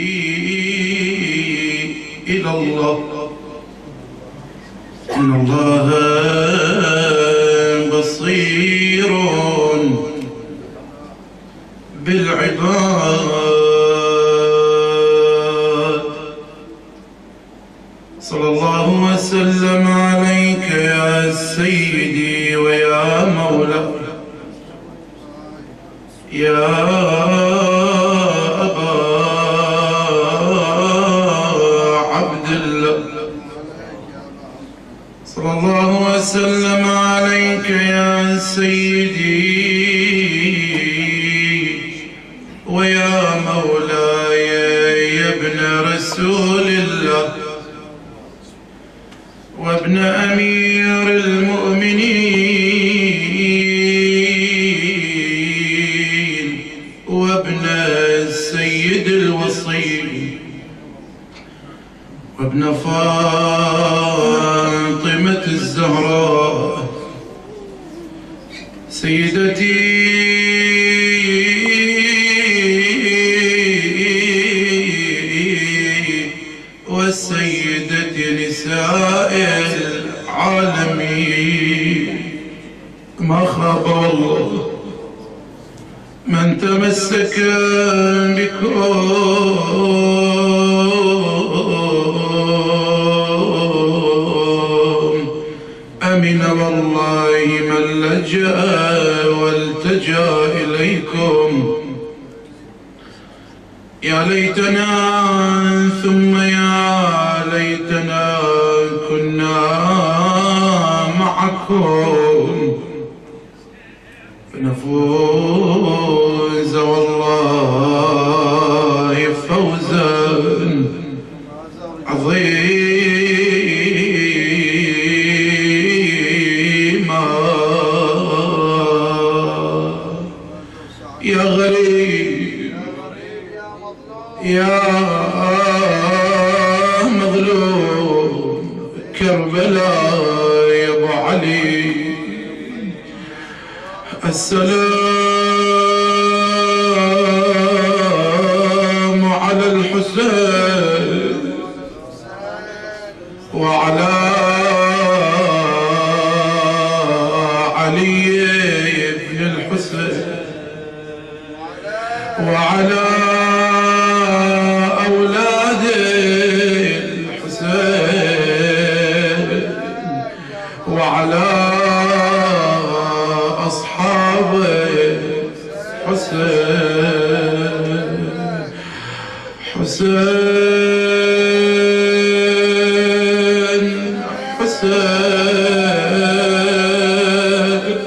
إلى الله. إن الله بصير بالعباد. صلى الله وسلم عليك يا سيدي ويا مولاي يا أبا عبد الله. صلى الله وسلم عليك يا سيدي ويا مولاي يا ابن رسول الله وابن أمير المؤمنين وابن السيد الوصي وابن فاطمة الزهراء سيدتي والسيدة نساء العالمين. ما خاب والله من تمسك بكم أمن والله من لجأ والتجأ إليكم. يا ليتنا ثم يا ليتنا كنا معكم فنفوز والله فوزا عظيما. يا غريب يا مظلوم كربلاء يا ابو علي السلام على الحسين وعلى علي بن الحسين وعلى أولاد الحسين وعلى أصحاب حسين. حسين حسين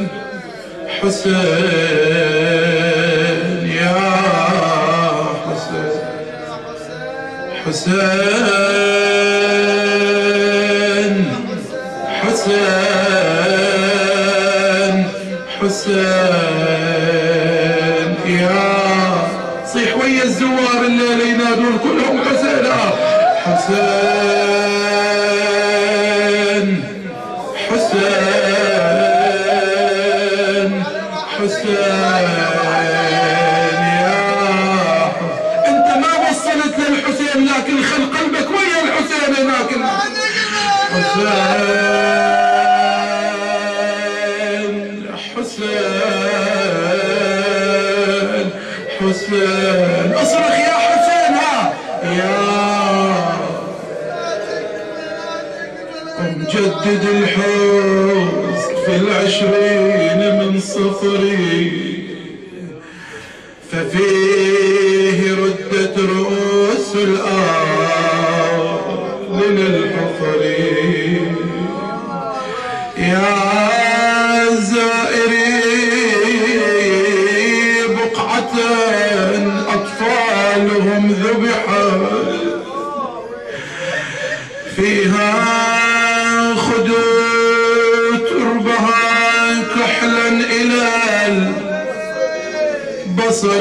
حسين يا حسين حسين حسين حسين يا صيح ويا الزوار الليلة ينادون كلهم حسين. حسين حسين حسين يا انت ما وصلت للحسين لكن خل قلبك ويا الحسين هناك. حسين حسين اصرخ يا حسين. ها يا مجدد الحزن في العشرين من صفري ففيه ردت رؤوس الآل للحفر. يا زائري بقعة أطفالهم ذبحت فيها خدوا تربها كحلا إلى البصر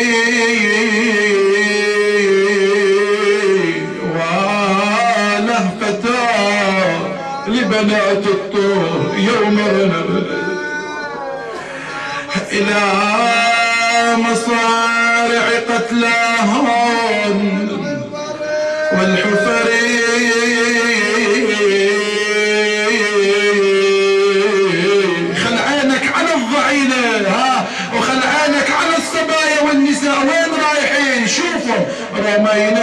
ولهفتا لبنات الطور يوم إلى مصارع قتلاهم شوفهم رمينا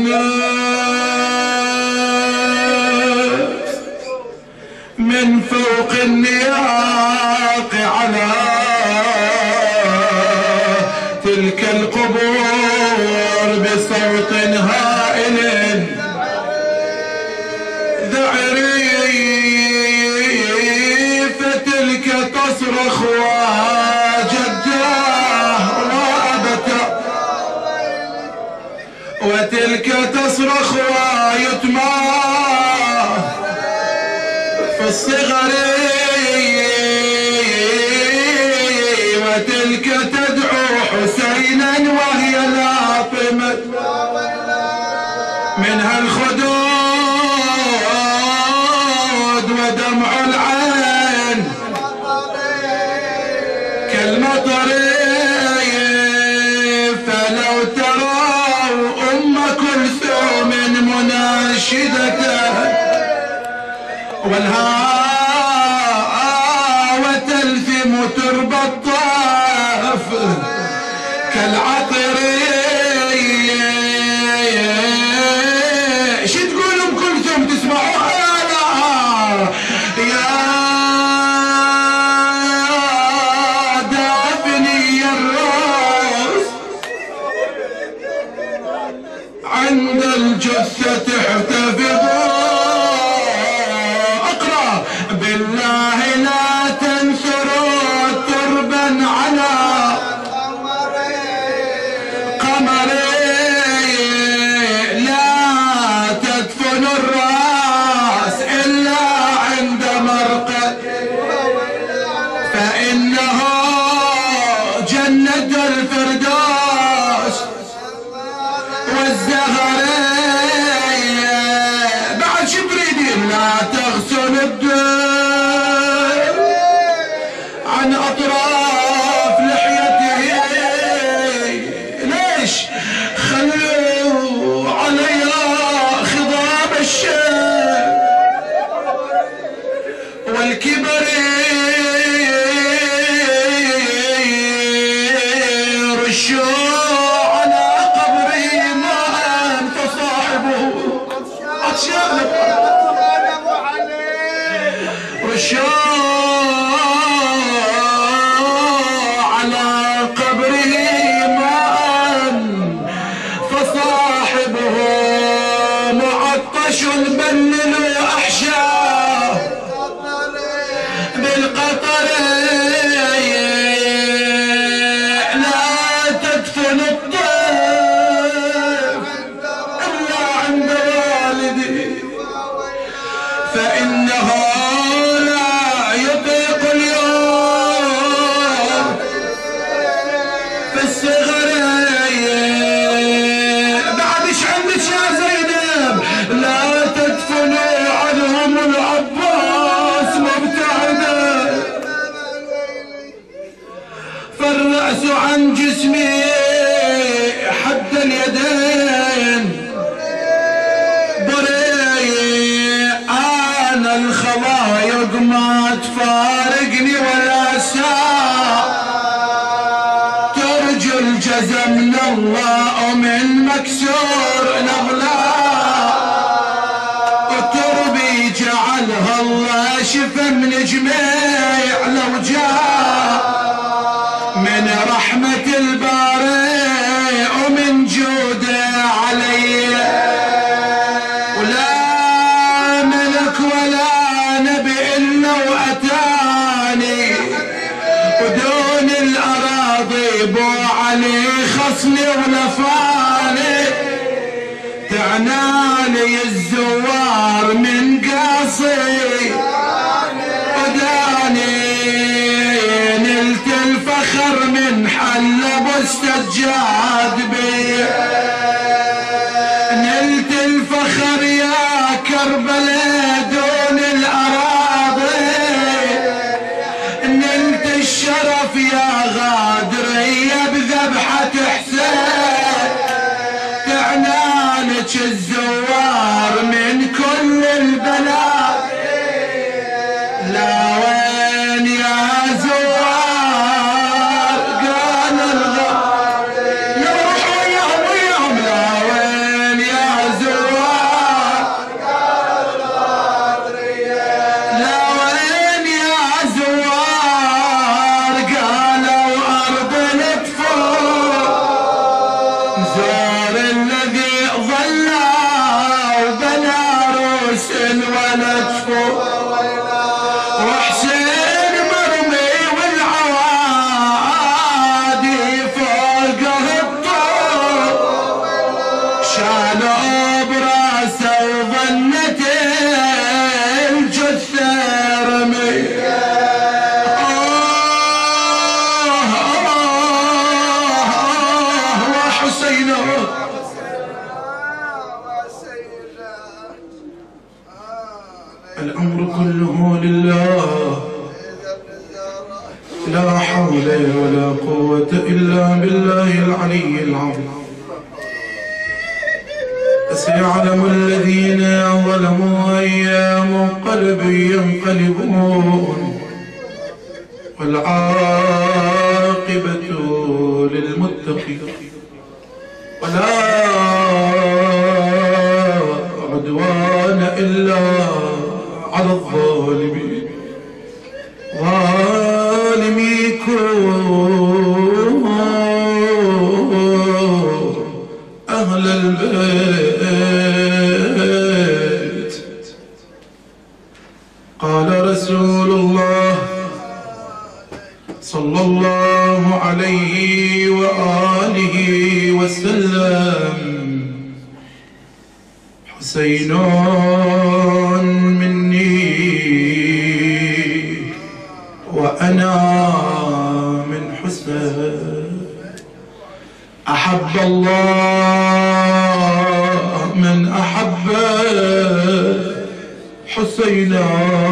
بالنفس من فوق النياق على تلك القبور بصوت هائل ذعري فتلك تصرخ وجداه وأبته وتلك تصرخ ويتماه في الصغر وتلك تدعو حسينا وهي لاطمة منها الخدود ودمع العين كالمطر فلو تروا أم كلثوم مناشدته والهوى تلثم تربى الطاف كالعطر شو تقول ام كلثوم تسمعوها لا يا دافني الراس عند الجثة تحتفظ بالله لا تنثروا تربا على قمري لا تدفنوا الراس إلا عند مرقد فإنه جنة الفردوس والزهري بعد شبريدين لا تغسل الدم عن أطراف لحيته ليش خلوا عليها خضاب الشام والكبر رشوا على قبره ماء فصاحبه عطشان على قبره ماء فصاحبه معطش بلل أحشاه بالقطر لا تدفن الطيف إلا عند والدي فإنه عن جسمي حد اليدين بريء أنا الخوايق ما تفارقني ولا ساعة ترجو الجزا من الله ومن مكسور الأغلاء وتربي جعلها الله شفا من جميع الأوجاع من رحمة الباري ومن جوده علي ولا ملك ولا نبي إلا وأتاني ودون الأراضي بو علي خصني ولفاني تعنالي الزوار من قاصي وداني نلت الفخر من حلب واستجاد بي نلت الفخر يا كربلاء دون الأراضي نلت الشرف يا غادرية بذبحة حسين تعنالك الزوار من كل البلاد لا وين يا زوار قال الغار يا روح وياهم زار الذي ظل وبنى روس الولد فوق وحسين مرمي والعوادي فوقه الطور شالوا براسه وظنت الجثة رمي الأمر كله لله لا حول ولا قوة إلا بالله العلي العظيم. سيعلم الذين ظلموا أي منقلب ينقلبون والعاقبة للمتقين ولا عدوان إلا على الظالمين. ظالميكم أهل البيت. قال رسول الله صلى الله عليه وآله وسلم حسين مني وأنا من حسين أحب الله من أحب حسينا.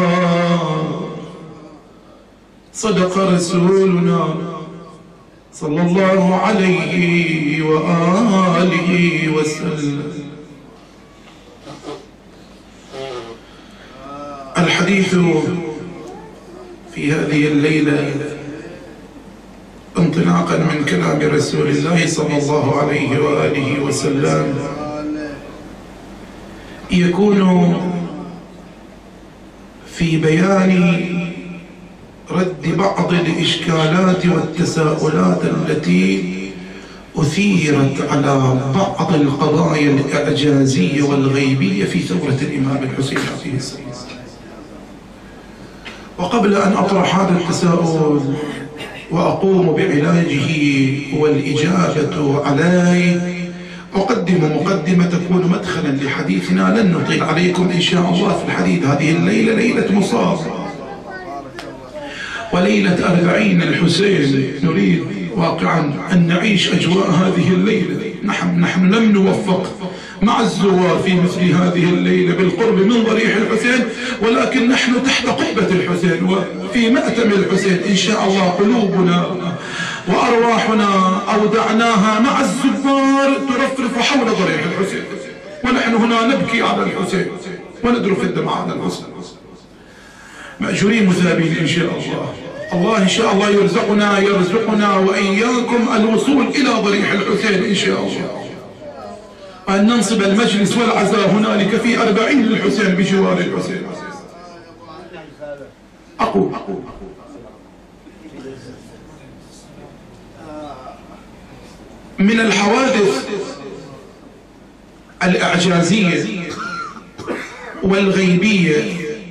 صدق رسولنا صلى الله عليه وآله وسلم. الحديث في هذه الليلة انطلاقا من كلام رسول الله صلى الله عليه وآله وسلم يكون في بيان رد بعض الإشكالات والتساؤلات التي أثيرت على بعض القضايا الإعجازية والغيبية في ثورة الإمام الحسين عليه السلام. وقبل أن أطرح هذا التساؤل وأقوم بعلاجه والإجابة عليه أقدم مقدمة تكون مدخلا لحديثنا. لن نطيل عليكم إن شاء الله في الحديث. هذه الليلة ليلة مصاب وليلة 40 الحسين. نريد واقعا أن نعيش أجواء هذه الليلة. نحن لم نوفق مع الزوار في مثل هذه الليلة بالقرب من ضريح الحسين، ولكن نحن تحت قبة الحسين وفي مأتم الحسين إن شاء الله. قلوبنا وأرواحنا أودعناها مع الزوار ترفرف حول ضريح الحسين، ونحن هنا نبكي على الحسين وندرف الدمع على الحسين مأجورين مثابين إن شاء الله. الله إن شاء الله يرزقنا وإياكم الوصول إلى ضريح الحسين إن شاء الله، أن ننصب المجلس والعزاء هنالك في 40 للحسين بجوار الحسين. أقول من الحوادث الإعجازية والغيبية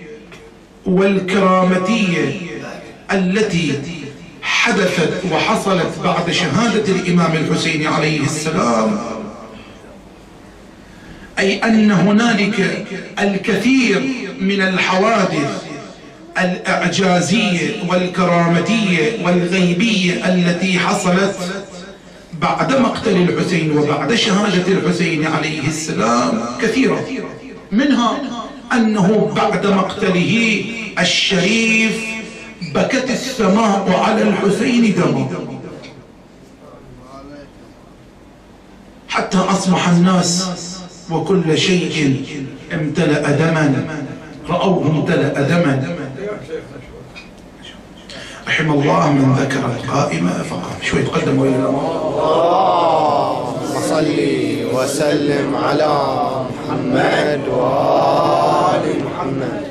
والكرامتية التي حدثت وحصلت بعد شهادة الإمام الحسين عليه السلام، أي أن هنالك الكثير من الحوادث الإعجازية والكرامتية والغيبية التي حصلت بعد مقتل الحسين وبعد شهادة الحسين عليه السلام كثيرة. منها أنه بعد مقتله الشريف بكت السماء على الحسين دما، حتى أصبح الناس وكل شيء امتلأ دما رأوه امتلأ دما. رحم الله من ذكر القائمة فقط. شوي تقدموا إلى اللهم صل وسلم على محمد وآل محمد.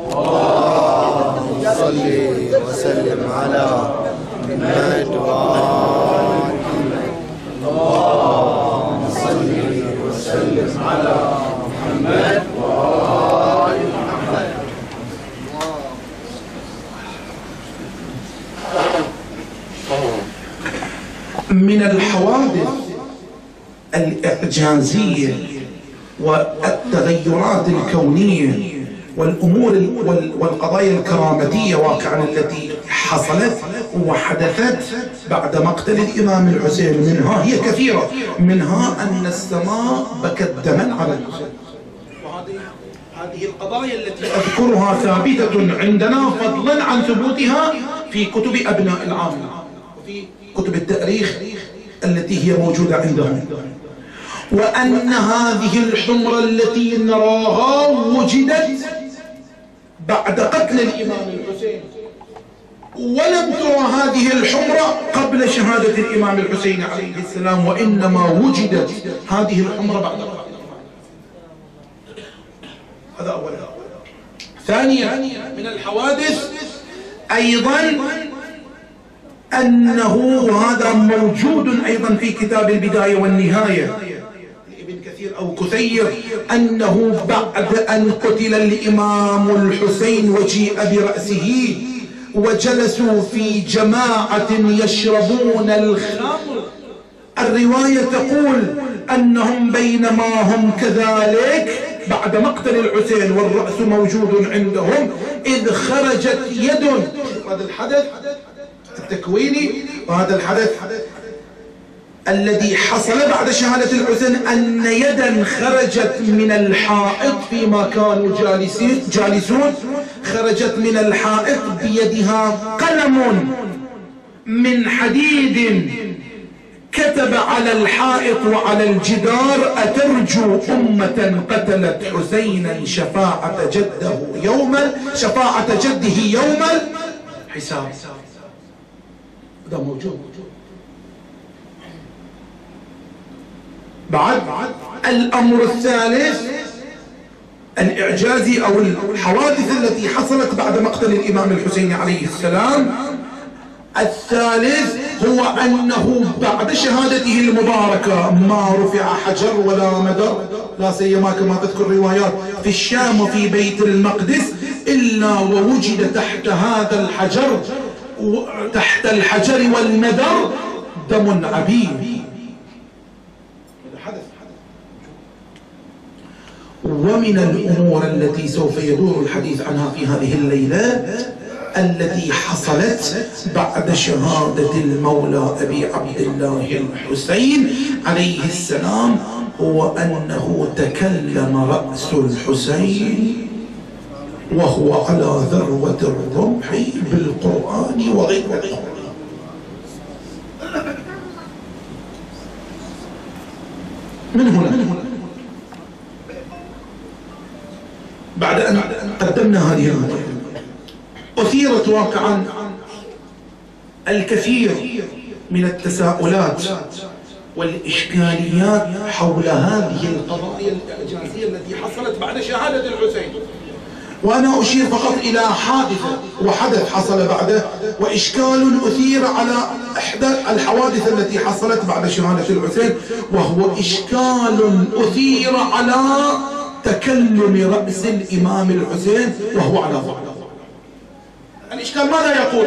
اللهم صل وسلم على محمد وآل محمد. الإعجازية والتغيرات الكونية والأمور والقضايا الكرامتية واقعا التي حصلت وحدثت بعد مقتل الإمام الحسين. منها هي كثيرة، منها أن السماء بكت دما على الحسين. هذه القضايا التي أذكرها ثابتة عندنا فضلا عن ثبوتها في كتب أبناء العامة وفي كتب التاريخ التي هي موجودة عندهم. وأن هذه الحمرة التي نراها وجدت بعد قتل الإمام الحسين، ولم ترى هذه الحمرة قبل شهادة الإمام الحسين عليه السلام، وإنما وجدت هذه الحمرة بعد قتل. هذا أولا. ثانيا من الحوادث أيضا أنه، وهذا موجود أيضا في كتاب البداية والنهاية لابن كثير أو كثير، أنه بعد أن قتل الإمام الحسين وجيء برأسه وجلسوا في جماعة يشربون الخمر، الرواية تقول أنهم بينما هم كذلك بعد مقتل الحسين والرأس موجود عندهم إذ خرجت يد. هذا الحدث التكويني، وهذا الحدث الذي حصل بعد شهادة الحسين أن يدا خرجت من الحائط فيما كانوا جالسون، خرجت من الحائط بيدها قلم من حديد كتب على الحائط وعلى الجدار: أترجو أمة قتلت حسينا شفاعة جده يوم الحساب. هذا موجود. بعد الأمر الثالث الإعجازي أو الحوادث التي حصلت بعد مقتل الإمام الحسين عليه السلام، الثالث هو أنه بعد شهادته المباركة ما رفع حجر ولا مدر، لا سيما كما تذكر الروايات في الشام وفي بيت المقدس، إلا ووجد تحت هذا الحجر، تحت الحجر والمدر دم عبيد. ومن الأمور التي سوف يدور الحديث عنها في هذه الليلة التي حصلت بعد شهادة المولى أبي عبد الله الحسين عليه السلام، هو أنه تكلم رأس الحسين وهو على ذروة الرمح بالقرآن وغير القرآن. من هنا بعد أن قدمنا هذه المقدمة أثيرت واقعا الكثير من التساؤلات والإشكاليات حول هذه القضايا الإعجازية التي حصلت بعد شهادة الحسين. وأنا أشير فقط إلى حادثة وحدث حصل بعده، وإشكال أثير على إحدى الحوادث التي حصلت بعد شهادة الحسين، وهو إشكال أثير على تكلم رأس الإمام الحسين وهو على ظهره. الإشكال ماذا يقول؟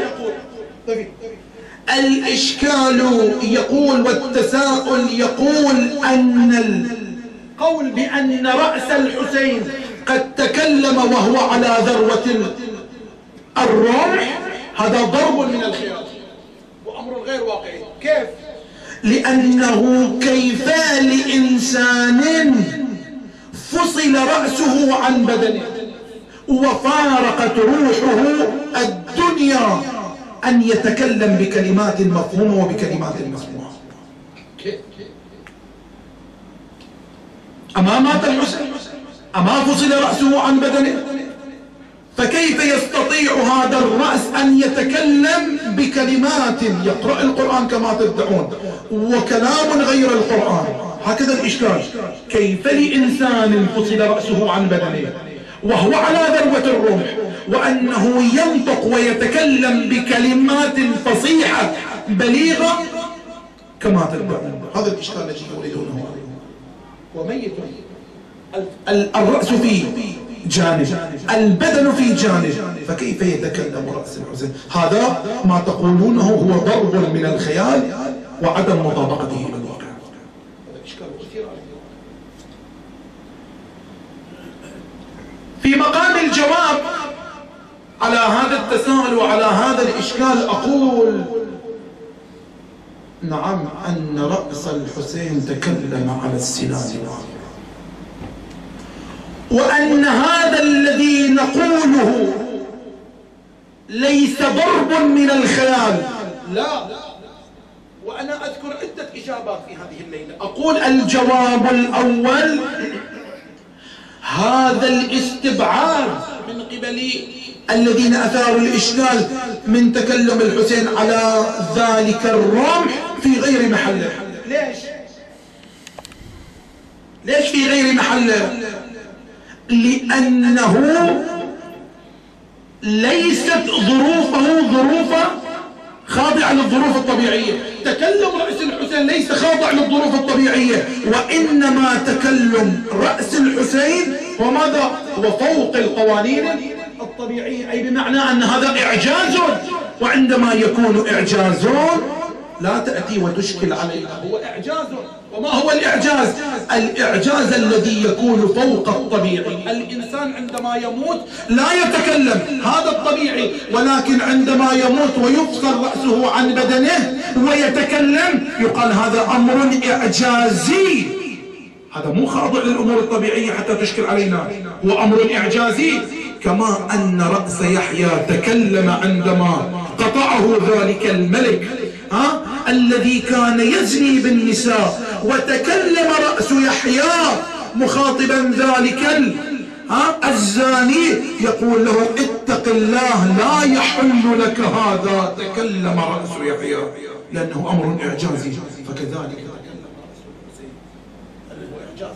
الإشكال يقول والتساؤل يقول أن القول بأن رأس الحسين قد تكلم وهو على ذروة الرمح هذا ضرب من الخيال وأمر غير واقعي. كيف؟ لأنه كيف لإنسان فصل رأسه عن بدنه وفارقت روحه الدنيا أن يتكلم بكلمات مفهومة وبكلمات مسموعة؟ أما مات الحسين، أما فصل رأسه عن بدنه، فكيف يستطيع هذا الرأس أن يتكلم بكلمات يقرأ القرآن كما تدعون وكلام غير القرآن؟ هكذا الإشكال. كيف لإنسان فصل رأسه عن بدنه وهو على ذروة الرمح وأنه ينطق ويتكلم بكلمات فصيحة بليغة كما تدعون؟ هذا الإشكال الذي يريدونه. وميت الرأس في جانب، البدن في جانب، فكيف يتكلم رأس الحسين؟ هذا ما تقولونه هو ضرب من الخيال وعدم مطابقته للواقع. هذا إشكال في مقام الجواب على هذا التساؤل وعلى هذا الإشكال أقول نعم، أن رأس الحسين تكلم على السنان، وأن هذا الذي نقوله ليس ضرب من الخيال، لا. وأنا أذكر عدة إجابات في هذه الليلة. أقول الجواب الأول هذا الاستبعاد من قبل الذين أثاروا الإشكال من تكلم الحسين على ذلك الرمح في غير محله. ليش في غير محله؟ لأنه ليست ظروفه ظروف خاضعة للظروف الطبيعية. تكلم رأس الحسين ليس خاضع للظروف الطبيعية، وإنما تكلم رأس الحسين وماذا؟ وفوق القوانين الطبيعية، أي بمعنى أن هذا إعجاز، وعندما يكون إعجاز لا تأتي وتشكل عليها، هو إعجاز. وما هو الإعجاز؟ الإعجاز الذي يكون فوق الطبيعي. الإنسان عندما يموت لا يتكلم، هذا الطبيعي، ولكن عندما يموت ويفصل رأسه عن بدنه ويتكلم يقال هذا أمر إعجازي، هذا مو خاضع للأمور الطبيعية حتى تشكل علينا، هو أمر إعجازي. كما أن رأس يحيى تكلم عندما قطعه ذلك الملك الذي كان يزني بالنساء، وتكلم رأس يحيى مخاطبا ذلك الزاني يقول له اتق الله لا يحل لك هذا، تكلم رأس يحيى لأنه أمر إعجازي، فكذلك تكلم رأس الحسين هو إعجاز.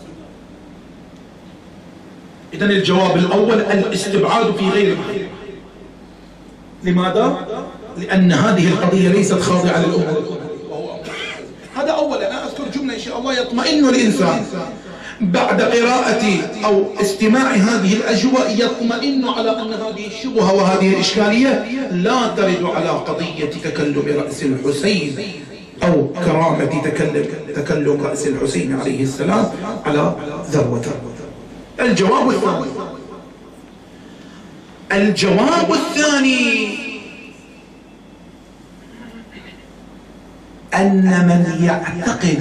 إذن الجواب الأول الاستبعاد في غير محله. لماذا؟ لأن هذه القضية ليست خاضعة للأمور. هذا أولا. أنا أذكر جملة إن شاء الله يطمئن الإنسان بعد قراءة أو استماع هذه الأجواء، يطمئن على أن هذه الشبهة وهذه الإشكالية لا ترد على قضية تكلم رأس الحسين أو كرامة تكلم رأس الحسين عليه السلام على ذروته. الجواب الثاني أن من يعتقد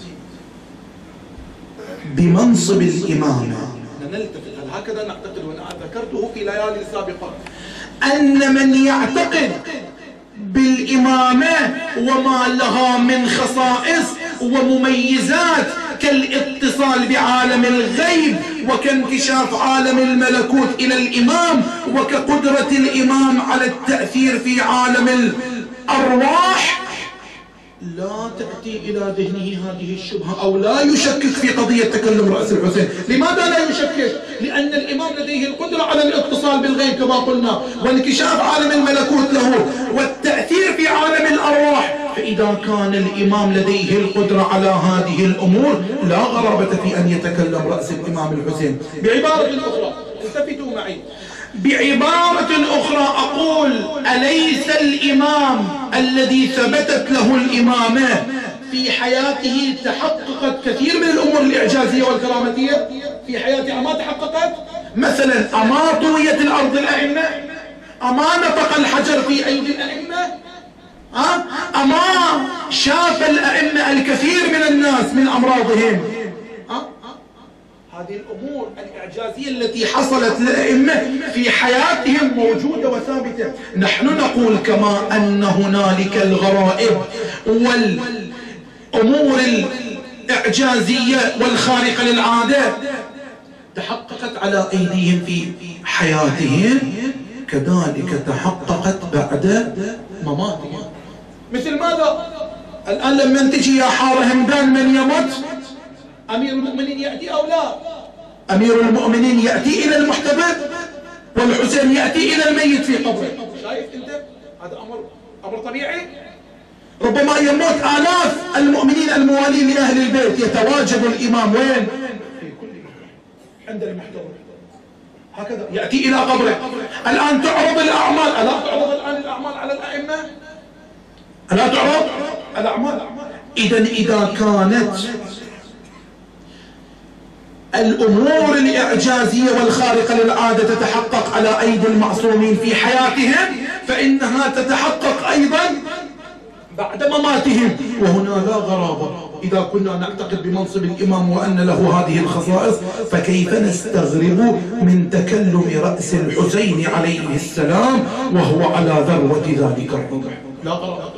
بمنصب الإمامة، هكذا نعتقد وأنا ذكرته في ليالي سابقة، أن من يعتقد بالإمامة وما لها من خصائص ومميزات كالاتصال بعالم الغيب وكانكشاف عالم الملكوت إلى الإمام وكقدرة الإمام على التأثير في عالم الأرواح، لا تأتي إلى ذهنه هذه الشبهة أو لا يشكك في قضية تكلم رأس الحسين. لماذا لا يشكك؟ لأن الإمام لديه القدرة على الاتصال بالغيب كما قلنا، وانكشاف عالم الملكوت له والتأثير في عالم الأرواح. فإذا كان الإمام لديه القدرة على هذه الأمور لا غرابة في أن يتكلم رأس الإمام الحسين. بعبارة أخرى، التفتوا معي، بعبارة أخرى أقول أليس الإمام الذي ثبتت له الإمامة في حياته تحققت كثير من الأمور الإعجازية والكرامتية في حياته؟ أما تحققت مثلا أما طويت الأرض الأئمة، أما نطق الحجر في أيدي الأئمة، أما شاف الأئمة الكثير من الناس من أمراضهم. هذه الأمور الإعجازية التي حصلت للأئمة في حياتهم موجودة وثابتة. نحن نقول كما أن هنالك الغرائب والأمور الإعجازية والخارقة للعادة تحققت على أيديهم في حياتهم، كذلك تحققت بعد مماتهم. مثل ماذا؟ الآن لما تجي يا حار همدان من يموت أمير المؤمنين يأتي أو لا؟ أمير المؤمنين يأتي إلى المحتضر والحسين يأتي إلى الميت في قبره. شايف أنت؟ هذا أمر طبيعي. ربما يموت آلاف المؤمنين الموالين لأهل البيت، يتواجد الإمام وين؟ في كل مكان عند المحتضر، هكذا يأتي إلى قبره. الآن تعرض الأعمال، ألا تعرض الآن الأعمال على الأئمة؟ ألا تعرض الأعمال؟ إذا كانت الأمور الإعجازية والخارقة للعادة تتحقق على أيدي المعصومين في حياتهم، فإنها تتحقق أيضا بعد مماتهم. وهنا لا غرابة إذا كنا نعتقد بمنصب الإمام وأن له هذه الخصائص، فكيف نستغرب من تكلم رأس الحسين عليه السلام وهو على ذروة ذلك الرضع؟ لا غرابة.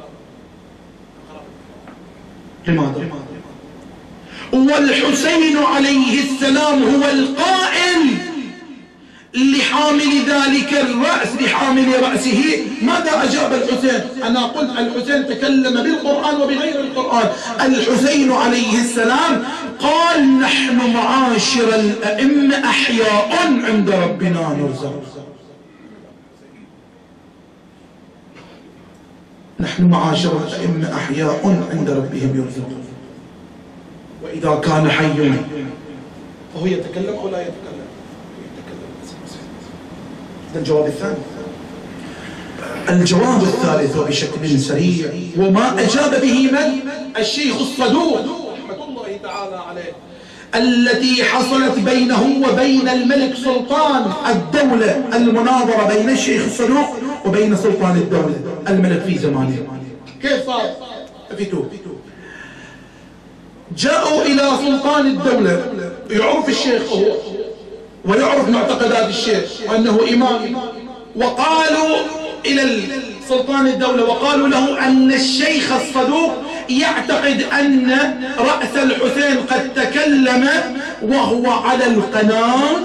لماذا؟ والحسين عليه السلام هو القائل لحامل ذلك الرأس، لحامل رأسه. ماذا أجاب الحسين؟ أنا قلت الحسين تكلم بالقرآن وبغير القرآن. الحسين عليه السلام قال: نحن معاشر الأئمة أحياء عند ربنا نرزق. نحن معاشر الأئمة أحياء عند ربهم يرزقون. وإذا كان حيا فهو يتكلم أو لا يتكلم؟ هذا الجواب الثاني. الجواب الثالث وبشكل سريع، وما أجاب به من؟ الشيخ الصدوق رحمة الله تعالى عليه، التي حصلت بينه وبين الملك سلطان الدولة، المناظرة بين الشيخ الصدوق وبين سلطان الدولة الملك في زمانه. كيف صار؟ جاءوا إلى سلطان الدولة، يعرف الشيخ هو ويعرف معتقدات الشيخ وأنه إمام، وقالوا إلى سلطان الدولة وقالوا له أن الشيخ الصدوق يعتقد أن رأس الحسين قد تكلم وهو على القناة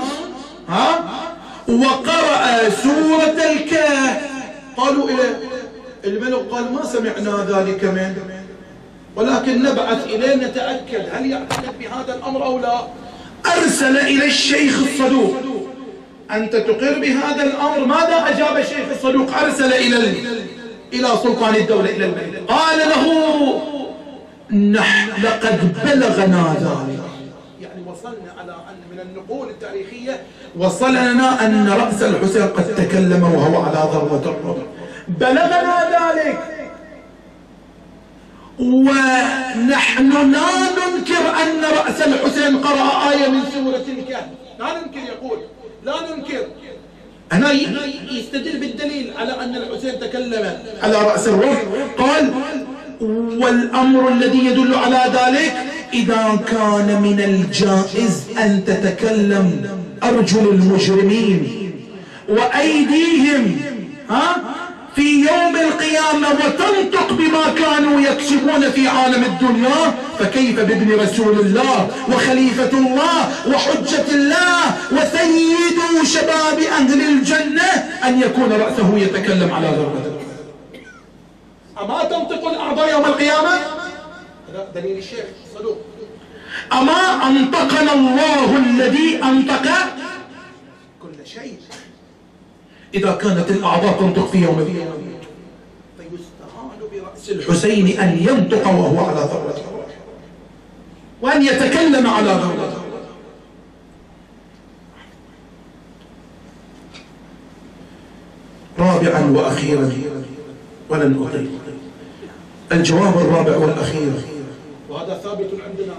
وقرأ سورة الكهف. قالوا إليه، الملك قال: ما سمعنا ذلك منه، ولكن نبعث إليه نتأكد هل يعتقد بهذا الأمر أو لا. أرسل إلى الشيخ الصدوق: أنت تقر بهذا الأمر؟ ماذا أجاب الشيخ الصدوق؟ أرسل إلى سلطان الدولة، إلى الملك، قال له: نحن لقد بلغنا ذلك، يعني وصلنا على أن من النقول التاريخية وصلنا أن رأس الحسين قد تكلم وهو على ذروة الرضع، بلغنا ذلك، ونحن لا ننكر أن رأس الحسين قرأ آية من سورة الكهف، لا ننكر، يقول لا ننكر. هنا يستدل بالدليل على أن الحسين تكلم على رأس الرضع. قال: والأمر الذي يدل على ذلك إذا كان من الجائز أن تتكلم أرجل المجرمين وأيديهم في يوم القيامة وتنطق بما كانوا يكسبون في عالم الدنيا، فكيف بابن رسول الله وخليفة الله وحجة الله وسيد شباب أهل الجنة أن يكون رأسه يتكلم على ذروته؟ أما تنطق الأعضاء يوم القيامة؟ هذا دليل الشيخ الصدوق. أما أنطقنا الله الذي أنطق كل شيء. إذا كانت الأعضاء تنطق في يوم القيامة، فيستهان برأس الحسين أن ينطق وهو على ذروته وأن يتكلم على ذروته. رابعا وأخيرا ولن أطيل، الجواب الرابع والأخير، وهذا ثابت عندنا.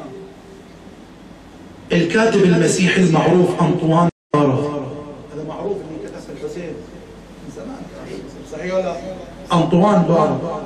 الكاتب المسيحي المعروف أنطوان بارا، هذا معروف اللي كتب الحسين من زمان، صحيح ولا؟ أنطوان بارا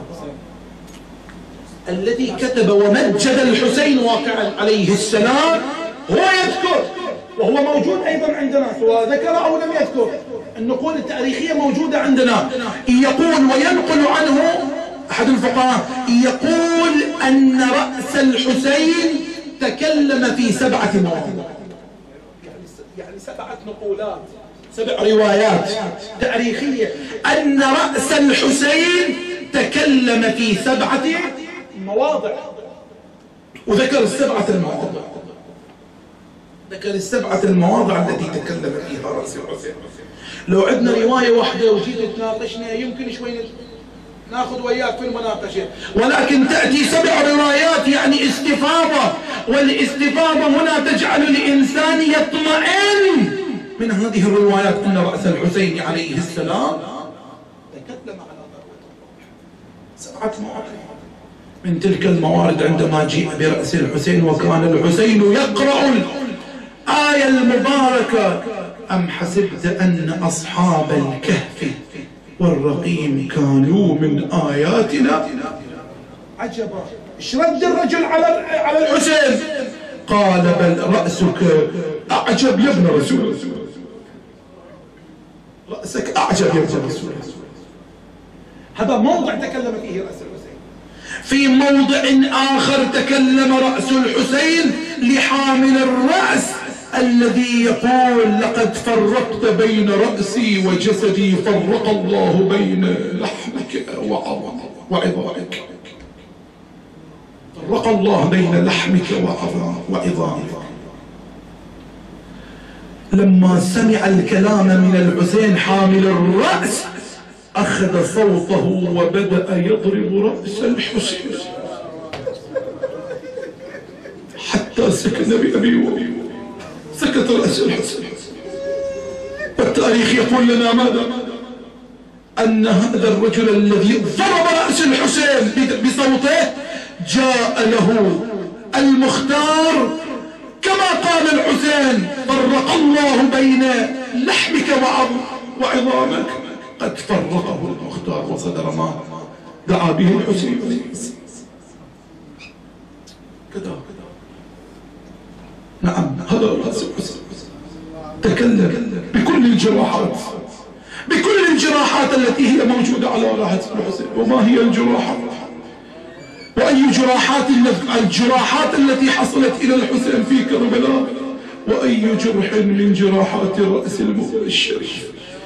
الذي كتب ومجد الحسين واقعا عليه السلام، هو يذكر، وهو موجود أيضا عندنا سواء ذكر أو لم يذكر، النقول التاريخية موجودة عندنا. يقول وينقل عنه أحد الفقهاء، يقول أن رأس الحسين تكلم في 7 مواضع، يعني 7 نقولات، 7 روايات تاريخية أن رأس الحسين تكلم في 7 مواضع، وذكر ال7 المواضع، ذكر ال7 المواضع التي تكلم فيها رأس الحسين. لو عندنا رواية واحدة وجيت تناقشنا يمكن شوي ناخذ وياك في المناقشة، ولكن تأتي 7 روايات، يعني استفاضة، والاستفاضة هنا تجعل الإنسان يطمئن من هذه الروايات أن رأس الحسين عليه السلام تكلم على ذروة الرضع. 7 مواضع من تلك الموارد عندما جيء برأس الحسين وكان الحسين يقرأ آية المباركة: أم حسبت أن أصحاب الكهف والرقيم كانوا من آياتنا عجبا. ايش رد الرجل على الحسين؟ قال: بل رأسك أعجب يا ابن رسول الله، رأسك أعجب يا ابن رسول الله. هذا موضع تكلم فيه رأس الحسين. في موضع آخر تكلم رأس الحسين لحامل الرأس الذي يقول: لقد فرقت بين رأسي وجسدي، فرق الله بين لحمك وعظامك، فرق الله بين لحمك وعظامك. لما سمع الكلام من الحسين حامل الرأس أخذ صوته وبدأ يضرب رأس الحسين حتى سكن بأبي وأمي، سكت رأس الحسين. والتاريخ يقول لنا ماذا؟ أن هذا الرجل الذي ضرب رأس الحسين بصوته جاء له المختار كما قال الحسين: فرق الله بين لحمك وعظامك. قد فرقه المختار وصدر ما دعا به الحسين. كذا نعم، هذا رأس الحسين تكلم بكل الجراحات التي هي موجودة على رأس الحسين. وما هي الجراحات؟ وأي الجراحات التي حصلت إلى الحسين في كربلاء؟ وأي جرح من جراحات رأس المولى الشريف؟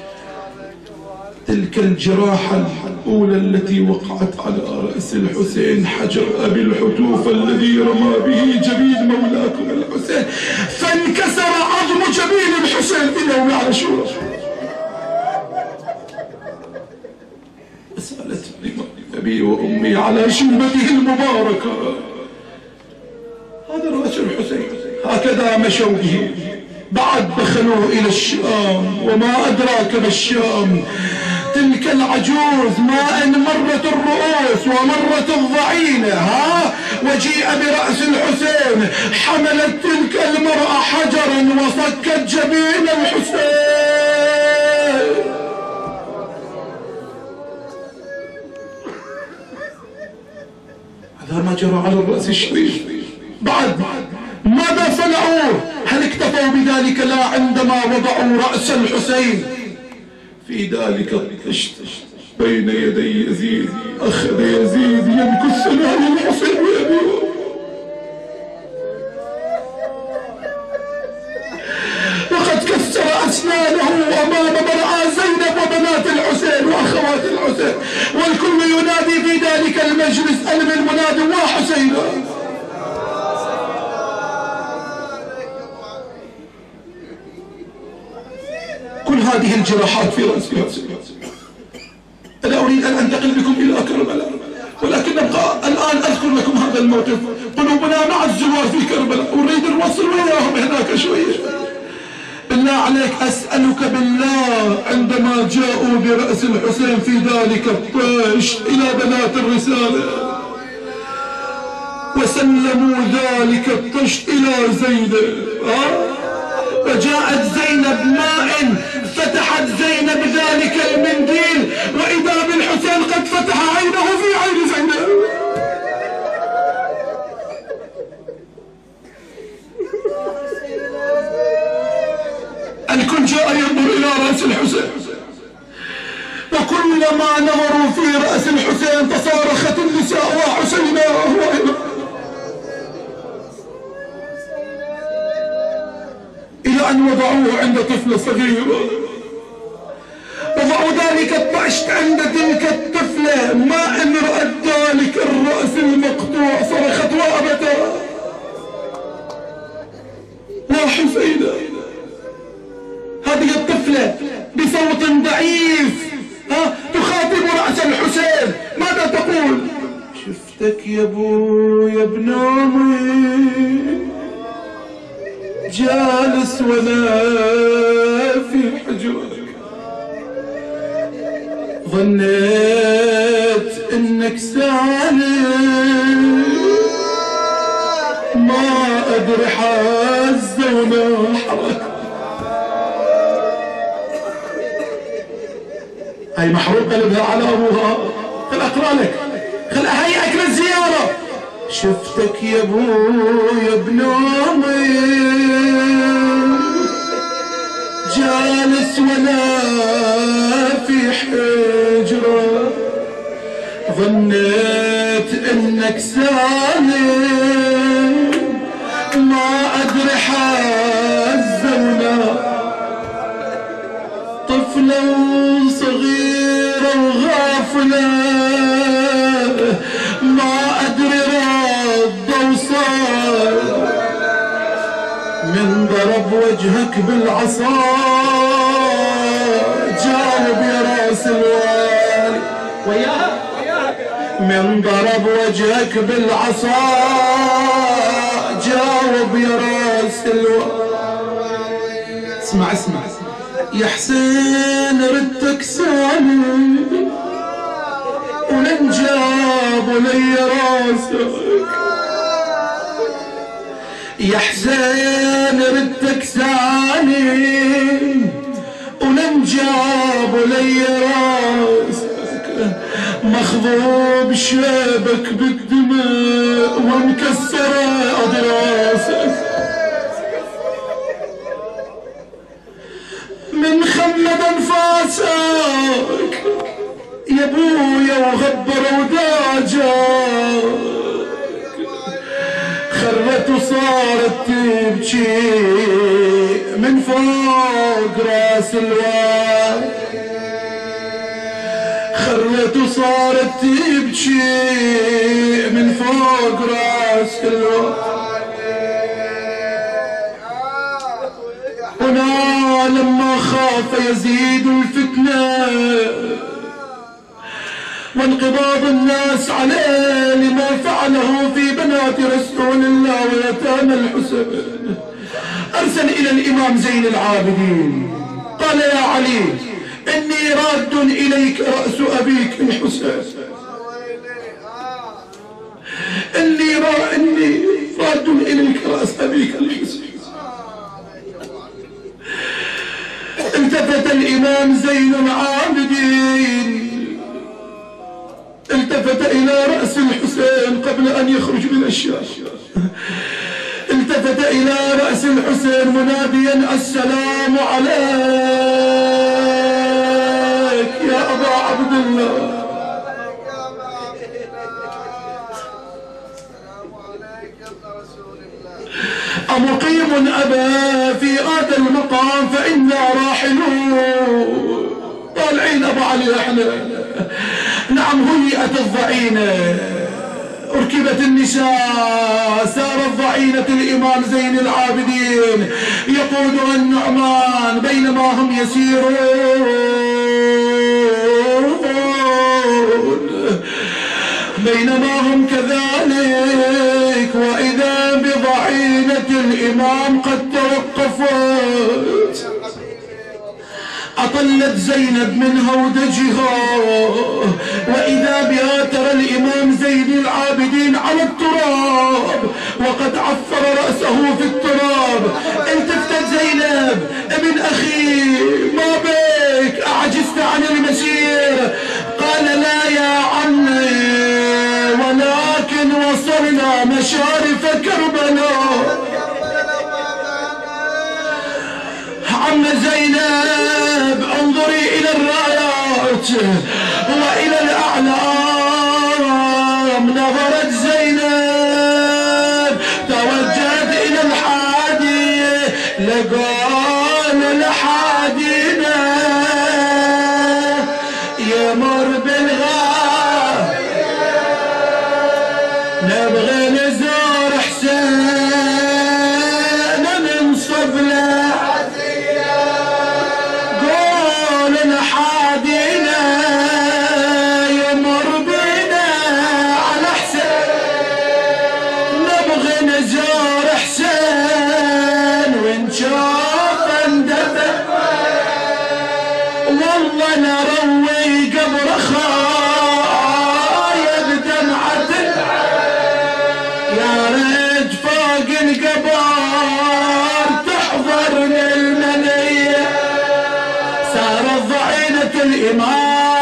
تلك الجراحة الأولى التي وقعت على رأس الحسين حجر أبي الحتوف الذي رمى به جبين مولاكم الحسين، فانكسر عظم جبين الحسين في يوم عاشوراء. سألت أبي وأمي على شيبته المباركة. هذا رأس الحسين هكذا مشوا به. بعد دخلوا إلى الشام، وما أدراك بالشام، تلك العجوز ما إن مرت الرؤوس ومرت الضعينة وجيء برأس الحسين، حملت تلك المرأة حجرا وصكت جبين الحسين. هذا ما جرى على الرأس الشريف. بعد ماذا صنعوا؟ هل اكتفوا بذلك؟ لا، عندما وضعوا رأس الحسين في ذلك الطشت بين يدي يزيد، أخذ يزيد ينكس سنان الحسين وأبيه، وقد كسر أسنانه أمام مرعى زينب وبنات الحسين وأخوات الحسين، والكل ينادي في ذلك المجلس: ألم المنادي وحسين. كل هذه الجراحات في رأس الحسين. أنا أريد أن أنتقل بكم إلى كربلاء، ولكن أبقى الآن أذكر لكم هذا الموقف. قلوبنا مع الزوار في كربلاء، أريد الوصل وياهم هناك شوية. بالله عليك أسألك بالله، عندما جاءوا برأس الحسين في ذلك الطيش إلى بنات الرسالة وسلموا ذلك الطشت إلى زينب، وجاءت زينب ماء، فتحت زينب ذلك المنديل وإذا بالحسين قد فتح عينه في عين زينب. الكل جاء ينظر إلى رأس الحسين، وكلما نظروا في رأس الحسين تصارخت النساء: وحسينا وإنا. إلى أن وضعوه عند طفلة صغيرة، وضعوا ذلك الطشت عند تلك الطفلة. ما إن رأت ذلك الرأس المقطوع صرخت وأبدا: وحسينا. هذه الطفلة بصوت ضعيف تخاطب رأس الحسين، ماذا تقول؟ شفتك يا ابو يا ابن امي جالس وانا في حجرك، ظنيت انك سالم، ما ادري حزه وناح هي محروق قلبها على ابوها. خل اقرا لك، خل اهيئك للزياره. شفتك يا ابويا بنومي جالس ولا في حجره، ظنيت انك سالم ما ادري حزه ولا طفله صغيره وغافله، ما ادري رد وصار من ضرب وجهك بالعصا. جاوب يا راس الوالي وياها، من ضرب وجهك بالعصا. جاوب يا راس الوالي. اسمع اسمع يا حسين ردتك سالم ولن جابوا لي راسك. يا حسين ردتك سالم ولن جابوا لي راسك، مخضوب شابك بالدماء ومكسرة أضراسك. من خمد انفاسك يا ابويا وغبر وداجك، خرت وصارت تبكي من فوق راس الوالي، خرت وصارت تبكي من فوق راس الوالي. هنا لما خاف يزيد الفتنة وانقباض الناس عليه لما فعله في بنات رسول الله ويتامى الحسين، أرسل إلى الإمام زين العابدين قال يا علي إني راد إليك رأس أبيك الحسين، إني راد إليك رأس أبيك الحسين. التفت الإمام زين العابدين، التفت إلى رأس الحسين قبل أن يخرج من الشاشة، التفت إلى رأس الحسين مناديا السلام عليك يا أبا عبد الله. أمقيم أبا في هذا المقام فإنا راحلون. طالعين أبو علي احنا. نعم هيئت الضعينة، أركبت النساء، سارت ضعينة الإمام زين العابدين يقودها النعمان بينما هم يسيرون، بينما هم كذلك وإذا بضعينة الإمام قد توقفت. أطلت زينب من هودجها وإذا بها ترى الإمام زين العابدين على التراب وقد عفر رأسه في التراب. التفتت زينب ابن أخي ما بك أعجزت عن المسير؟ قال لا يا عمي ولكن وصلنا مشارف كربلاء. عم زينب انظري الى الرايات والى الاعلام. نظرت زينب توجهت الى الحادي لقال لحادينا يمر بالغار نبغي نزور حسين ننصب له الإمام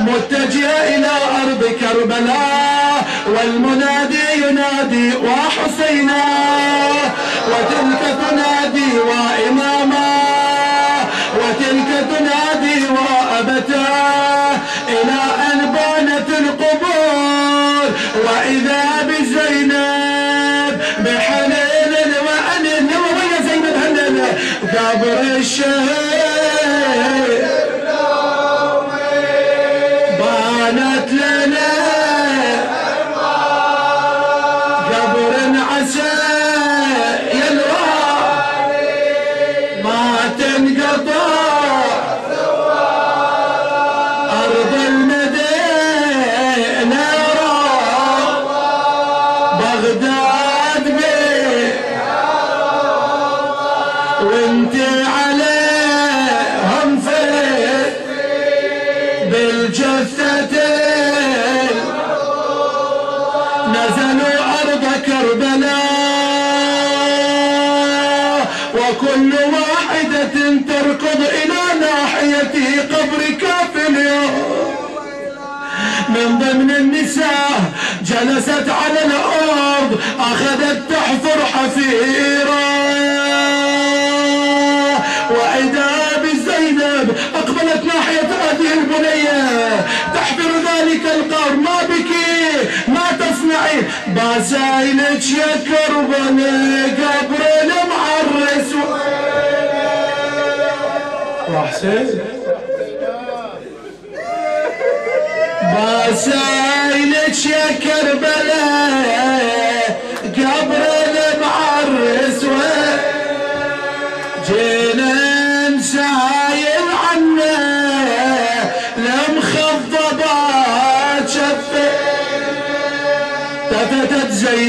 متجهة إلى أرض كربلاء والمنادي ينادي وحسينا وتلك تنادي وإماما وتلك تنادي وأبتا إلى أن بانت القبور وإذا بزينب بحنين وأنين ويا زينب هلل قبر الشهيد بانت لنا قبر عسى يلوى ما تنقطع أرض المدينة بغداد بيه وانت عليهم فيه بالجثتين نزلوا أرض كربلاء وكل واحدة تركض إلى ناحية قبرك في اليوم. من ضمن النساء جلست على الأرض أخذت تحفر حفيرا وإذا بزينب أقبلت ناحية هذه البنية تحفر ذلك القبر. ما بكي ما تصنعي باسايلك يا كربلاء قبر المعرس وحسين باسايلك يا كربلاء قبر المعرس جينا نسايل عنه لمخضبات شفه تفتت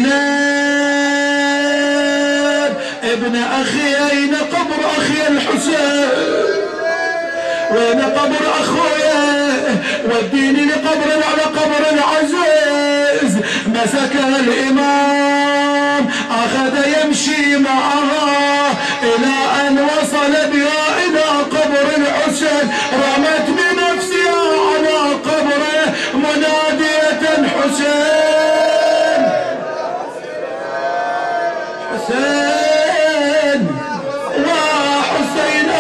زينب ابن اخي اين قبر اخي الحسين وين قبر اخويا وديني لقبر على قبر العزيز. مسكها الامام اخذ يمشي معها الى ان وصل بها الى قبر الحسين رمت بنفسها على قبره منادية حسين حسين وحسين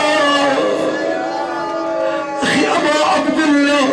اخي ابا عبد الله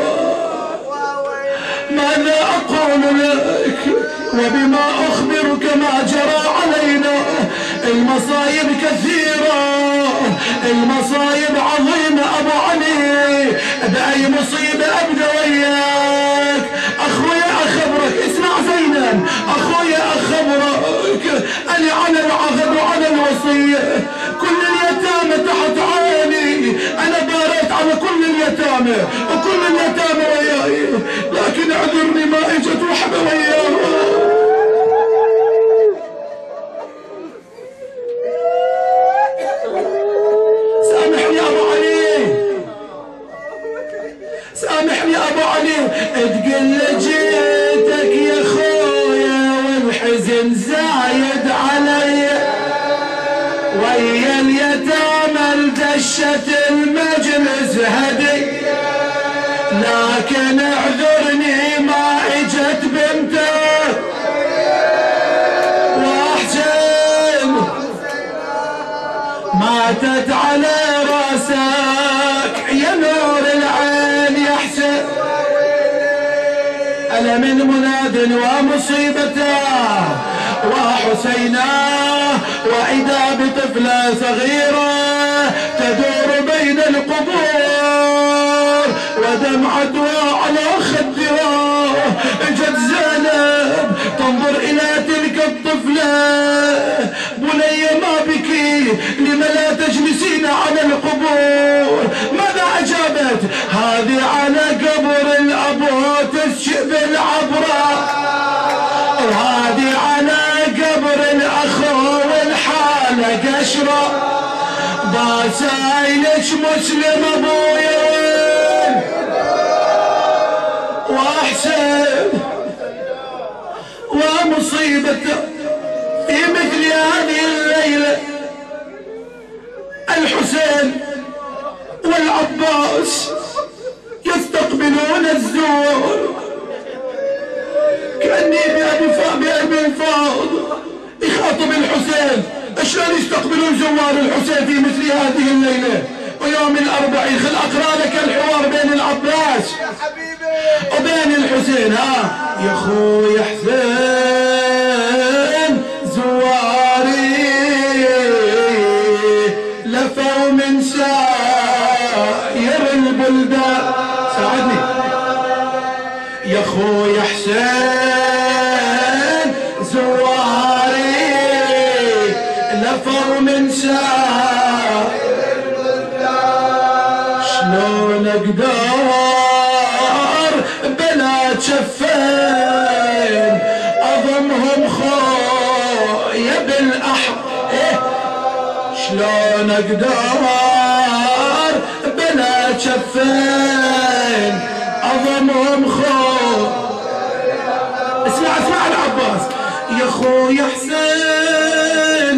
ماذا اقول لك وبما اخبرك ما جرى علينا. المصايب كثيرة المصايب عظيمة ابو علي باي مصيبة ابدا وياك. اخويا اخبرك اسمع زينب اخويا اخبرك انا على العهد وعلى الوصية كل اليتامى تحت عيني انا باريت على كل اليتامى وكل اليتامى وياي لكن اعذرني ما اجت وحدة وياها. سامحني ابو علي سامحني ابو علي تقل جيتك يا خويا والحزن زايد علي ويا اليتامى لدشت المجلس هدي لكن اعذرني ما اجت بنتك واحسن ماتت على راسك يا نور العين يا حسين. ألا من مناد ومصيبته وحسينا وإذا بطفلة صغيرة تدور بين القبور ودمعتها على خدها. اجت زينب تنظر إلى تلك الطفلة بني ما بكي لم لا تجلسين على القبور. ماذا أجابت؟ هذه على قبر الأبو تسشب العبرة وهذه على قبر الأخو والحالة قشرة. باسايلك مسلم أبويا وأحسن ومصيبته في مثل هذه الليلة الحسين والعباس يستقبلون الزيارة بقلبي الفاض يخاطب الحسين شلون يستقبلون زوار الحسين في مثل هذه الليلة ويوم الأربعين. خل أقرأ لك الحوار بين العباس وبين الحسين. يا خوي حسين زواري لفوا من سائر البلدان. ساعدني يا خوي حسين زواري لفوا من سائر البلدان. شلون اقدر بلا جفين اضمهم خويا بالاحضان. شلون اقدر بلا جفين اضمهم خويا. اسمع العباس. يا خويا حسين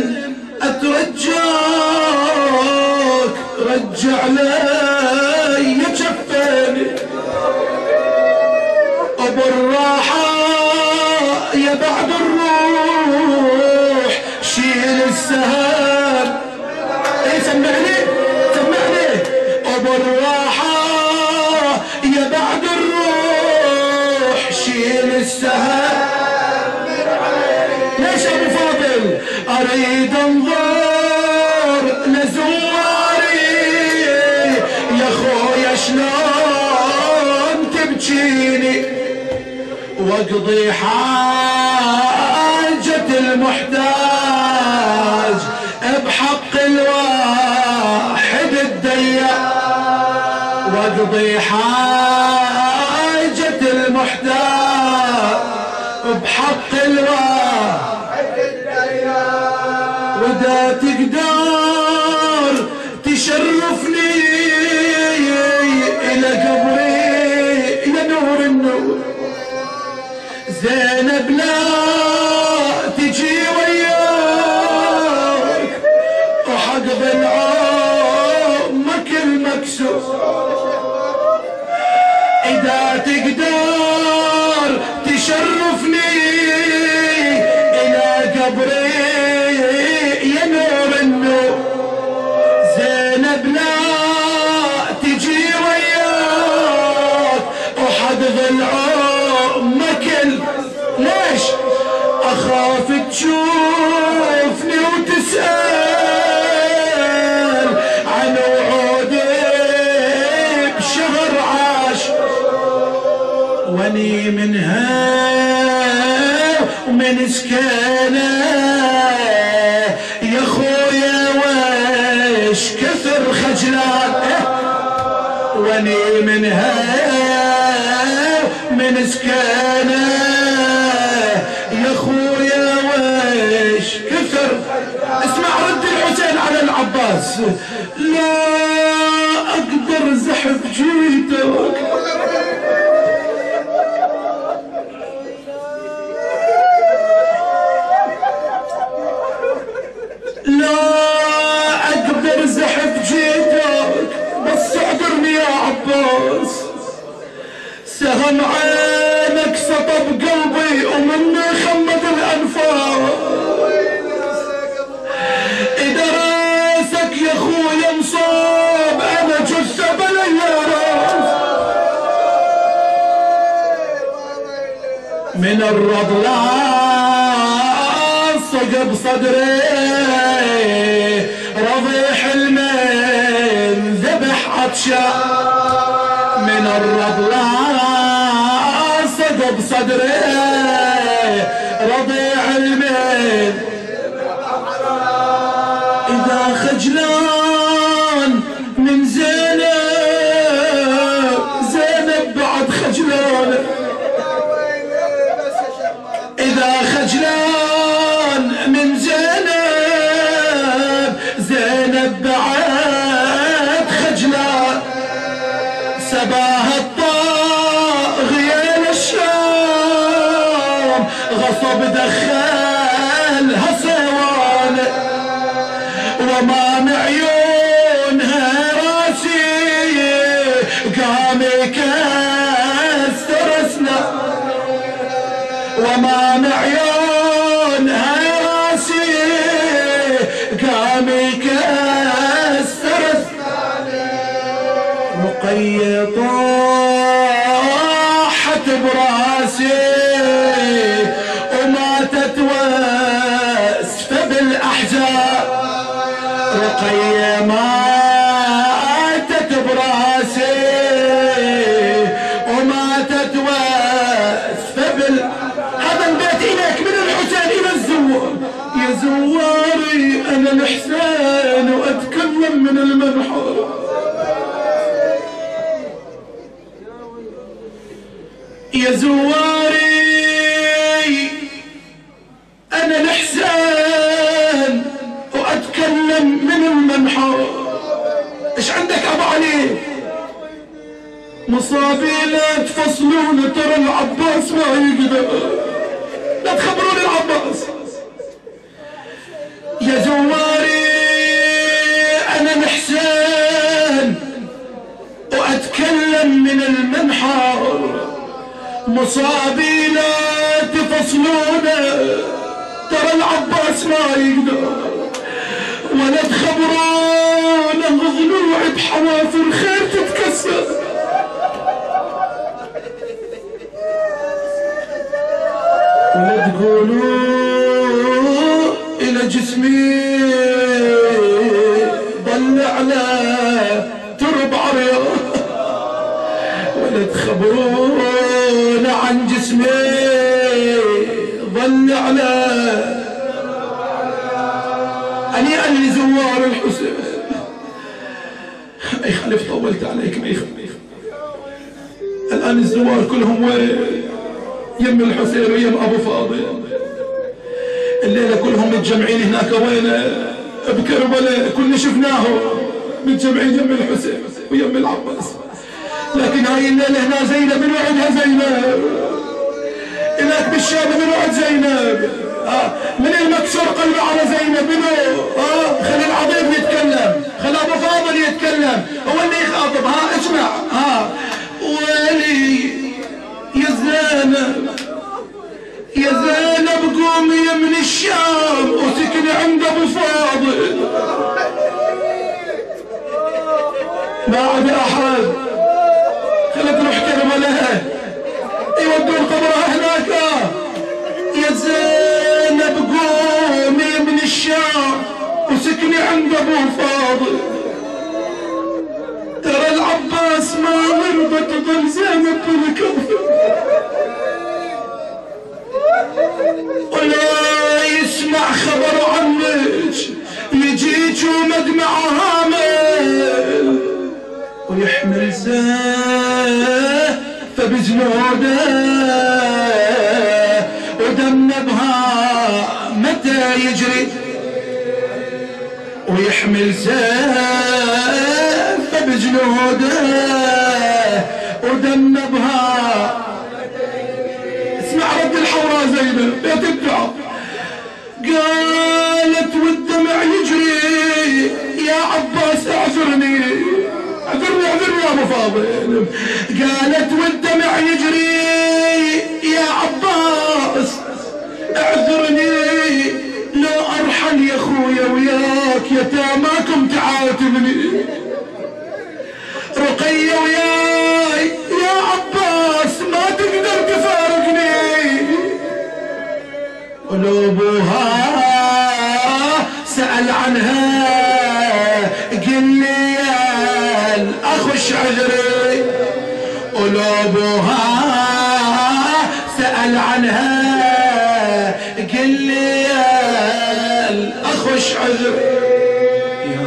اترجاك رجع لي جفيني وبالراحة يا بعد الروح شيل السهام. سمعني وبالراحة يا بعد الروح شيل السهام. ليش ابو فاضل اريد انظر لزواري يا خويا شلون تبجيني واقضي حاجة المحتاج بحق الواحد الديان. واقضي حاجة المحتاج بحق الواحد الديان. ودا تقدر تشرفني الى قبري يا نور النور. زينب لا تجي وياك وحق بالعمك المكسور. اذا تقدر تشرفني الى قبري يا نور النور. زينب لا تجي وياك وحق بالعمك. ليش اخاف تشوفني وتسأل عن وعودي بشهر عاشر واني منها ومن سكانه يا خويا وش كثر خجلان. واني منها من سكانه يا خويا وش كثر. اسمع رد الحسين على العباس. لا اقدر زحف جيتك لا اقدر زحف جيتك بس اعذرني يا عباس. سهم عينك سطب قلبي ومني خمد الانفاس. اذا راسك يا خويا مصاب انا جثه بلا راس. من الرضلان صقب صدري رضيح المن ذبح عطشان. من الرضلان صقب صدري رضيع المن. اذا خجلان من زينب بعد خجلان. اذا خجلان من زينب بعد خجلان. سباها الطاغية للشام غصب دخلها صوانه وما عيونها راسي قام يكسر اسنان. وما عيونها كسرت رقية طاحت براسي وماتت واسف بالاحزاب رقية ماتت براسي وماتت واسف هذا البيت إليك من الحسين إلى الزوار. يا زواري أنا الحسين وأتكلم من المنحر. يا زواري أنا الحسين وأتكلم من المنحر. إيش عندك أبو علي؟ مصابي لا تفصلون ترى العباس ما يقدر. لا تخبرون العباس. يا زواري أنا الحسين وأتكلم من المنحر. مصابي لا تفصلون ترى العباس ما يقدر. ولا تخبرون الضلوع بحوافر خير تتكسر. ولا تقولوا إلى جسمي ضل على ترب عريض. ولا تخبرون عن جسمي ظل على أني أهل زوار الحسين. ما يخالف طولت عليك ما يخالف. الآن الزوار كلهم وين؟ يم الحسين ويم أبو فاضل. الليلة كلهم متجمعين هناك وين؟ بكربلاء. كلنا شفناه متجمعين يم الحسين ويم العباس. لكن هاي الليلة هنا زينب من وعدها زينب. هناك بالشام من وعد زينب. من المكسور قلبه على زينب منو؟ خلي العظيم يتكلم. خلي أبو فاضل يتكلم. هو اللي يخاطب. اسمع. ولي يا زينب يا زينب قومي من الشام وسكني عند ابو فاضل. ما عاد احد. خلت تروح كربلاء يودون قبرها هناك. يا زينب قومي من الشام وسكني عند ابو فاضل. ترى العباس ما مرضى تظل زينب بالكفر. ولا يسمع خبر عنك يجيك ومدمع هامل ويحمل سيف بجنوده ودم نبها متى يجري. ويحمل سيف بجنوده ودم نبها. اسمع رد الحوراء زينب يا تدعى. قالت والدمع يجري يا عباس اعذرني. اعذرني يا ابو فاضل. قالت والدمع يجري يا عباس اعذرني لا ارحل يا اخويا وياك يتاماكم تعاتبني. رقية وياي يا عباس ما تقدر تفارقني. قلوبها سأل عنها قل لي يا الأخ عذري. قلوبها سأل عنها قل لي يا الأخ عذري. يا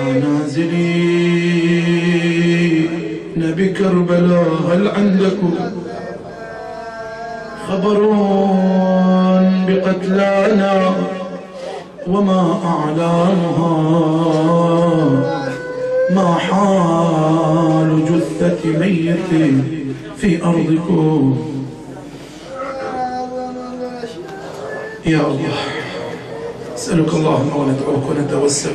نازلين بكربلاء هل عندكم خبرون بقتلانا وما أعلامها؟ ما حال جثة ميت في أرضكم؟ يا الله أسألك اللهم وندعوك ونتوسل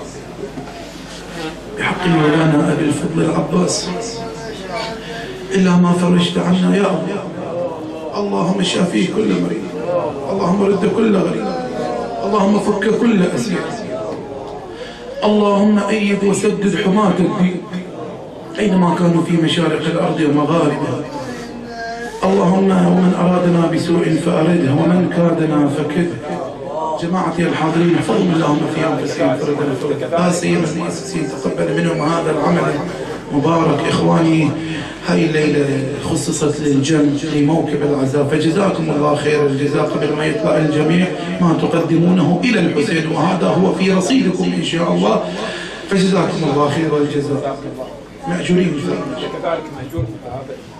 بحق مولانا أبي الفضل العباس إلا ما فرجت عنا يا الله. اللهم شافي كل مريض، اللهم رد كل غريب، اللهم فك كل أسير، اللهم أيد وسدد حماة الدين أينما كانوا في مشارق الأرض ومغاربها. اللهم ومن أرادنا بسوء فأرده ومن كادنا فكده. جماعتي الحاضرين احفظهم اللهم في أنفسهم فردا لا سيما المؤسسين تقبل منهم هذا العمل مبارك. إخواني هاي الليلة خصصت للجمع لموكب العزاء، فجزاكم الله خير الجزاء قبل ما يطلع الجميع ما تقدمونه إلى الحسين، وهذا هو في رصيدكم إن شاء الله، فجزاكم الله خير الجزاء. مأجورين كذلك مأجور في هذا.